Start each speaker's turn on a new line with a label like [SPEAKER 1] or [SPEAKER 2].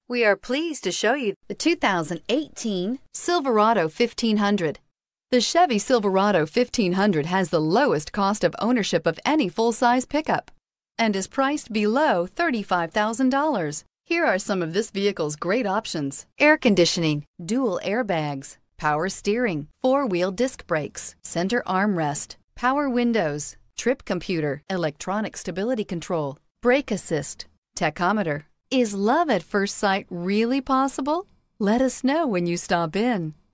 [SPEAKER 1] We are pleased to show you the 2018 Silverado 1500. The Chevy Silverado 1500 has the lowest cost of ownership of any full-size pickup and is priced below $35,000. Here are some of this vehicle's great options: air conditioning, dual airbags, power steering, four-wheel disc brakes, center armrest, power windows, trip computer, electronic stability control, brake assist, tachometer. Is love at first sight really possible? Let us know when you stop in.